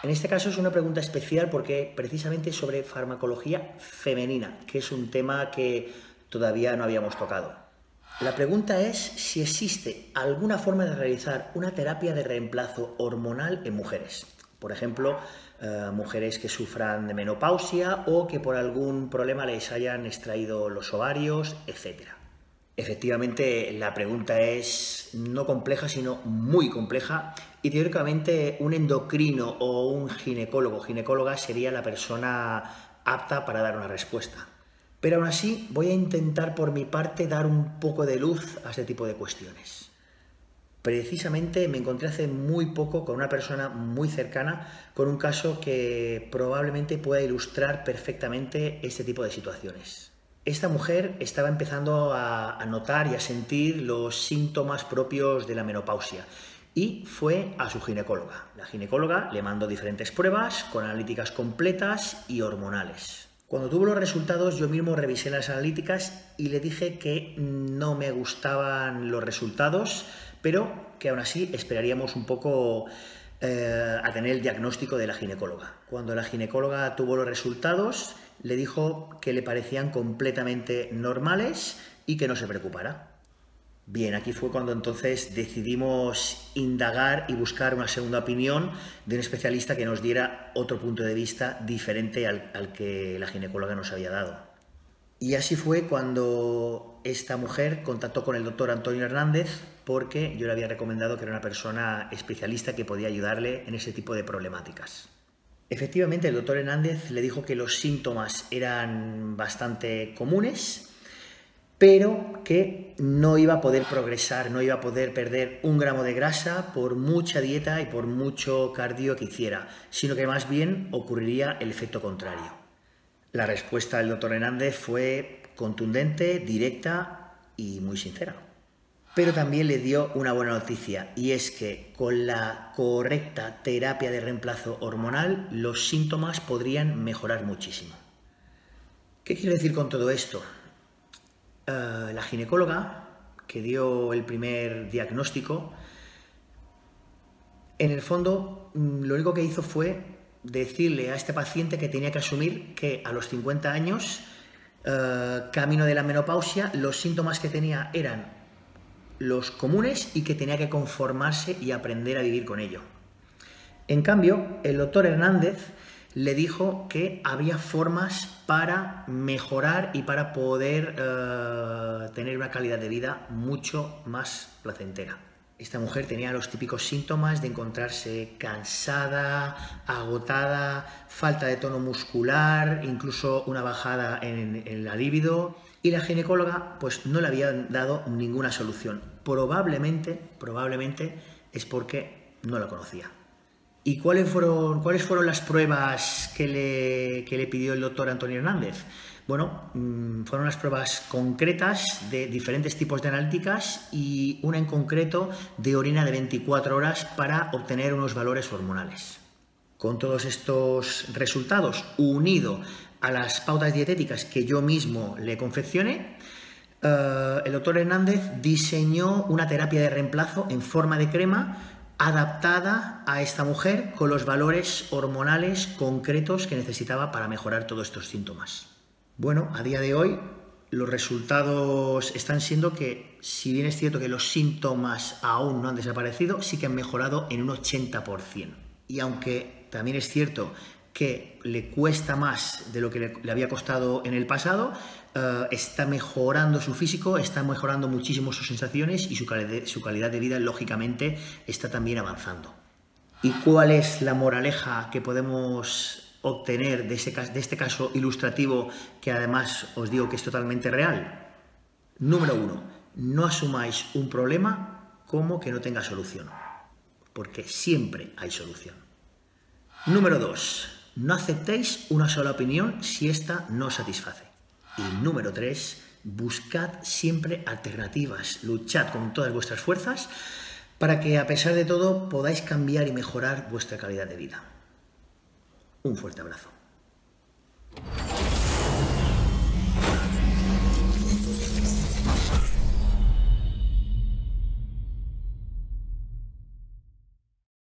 En este caso es una pregunta especial porque precisamente sobre farmacología femenina, que es un tema que todavía no habíamos tocado. La pregunta es si existe alguna forma de realizar una terapia de reemplazo hormonal en mujeres. Por ejemplo, mujeres que sufran de menopausia o que por algún problema les hayan extraído los ovarios, etc. Efectivamente, la pregunta es no compleja, sino muy compleja y teóricamente un endocrino o un ginecóloga sería la persona apta para dar una respuesta. Pero aún así voy a intentar por mi parte dar un poco de luz a este tipo de cuestiones. Precisamente me encontré hace muy poco con una persona muy cercana con un caso que probablemente pueda ilustrar perfectamente este tipo de situaciones. Esta mujer estaba empezando a notar y a sentir los síntomas propios de la menopausia y fue a su ginecóloga. La ginecóloga le mandó diferentes pruebas con analíticas completas y hormonales. Cuando tuvo los resultados yo mismo revisé las analíticas y le dije que no me gustaban los resultados, pero que aún así esperaríamos un poco a tener el diagnóstico de la ginecóloga. Cuando la ginecóloga tuvo los resultados, le dijo que le parecían completamente normales y que no se preocupara. Bien, aquí fue cuando entonces decidimos indagar y buscar una segunda opinión de un especialista que nos diera otro punto de vista diferente al que la ginecóloga nos había dado. Y así fue cuando esta mujer contactó con el doctor Antonio Hernández porque yo le había recomendado que era una persona especialista que podía ayudarle en ese tipo de problemáticas. Efectivamente, el doctor Hernández le dijo que los síntomas eran bastante comunes, pero que no iba a poder progresar, no iba a poder perder 1 gramo de grasa por mucha dieta y por mucho cardio que hiciera, sino que más bien ocurriría el efecto contrario. La respuesta del doctor Hernández fue contundente, directa y muy sincera. Pero también le dio una buena noticia, y es que con la correcta terapia de reemplazo hormonal los síntomas podrían mejorar muchísimo. ¿Qué quiero decir con todo esto? La ginecóloga que dio el primer diagnóstico, en el fondo lo único que hizo fue decirle a este paciente que tenía que asumir que a los 50 años, camino de la menopausia, los síntomas que tenía eran los comunes y que tenía que conformarse y aprender a vivir con ello. En cambio, el doctor Hernández le dijo que había formas para mejorar y para poder tener una calidad de vida mucho más placentera. Esta mujer tenía los típicos síntomas de encontrarse cansada, agotada, falta de tono muscular, incluso una bajada en la libido, y la ginecóloga pues no le había dado ninguna solución. Probablemente es porque no la conocía. ¿Y cuáles fueron las pruebas que le pidió el doctor Antonio Hernández? Bueno, fueron unas pruebas concretas de diferentes tipos de analíticas y una en concreto de orina de 24 horas para obtener unos valores hormonales. Con todos estos resultados, unido a las pautas dietéticas que yo mismo le confeccioné, el doctor Hernández diseñó una terapia de reemplazo en forma de crema adaptada a esta mujer con los valores hormonales concretos que necesitaba para mejorar todos estos síntomas. Bueno, a día de hoy los resultados están siendo que, si bien es cierto que los síntomas aún no han desaparecido, sí que han mejorado en un 80%. Y aunque también es cierto que le cuesta más de lo que le había costado en el pasado, está mejorando su físico, está mejorando muchísimo sus sensaciones y su calidad de vida, lógicamente, está también avanzando. ¿Y cuál es la moraleja que podemos obtener de este caso ilustrativo, que además os digo que es totalmente real? Número 1, no asumáis un problema como que no tenga solución, porque siempre hay solución. Número 2, no aceptéis una sola opinión si esta no os satisface. Y número 3, buscad siempre alternativas, luchad con todas vuestras fuerzas para que a pesar de todo podáis cambiar y mejorar vuestra calidad de vida. Un fuerte abrazo.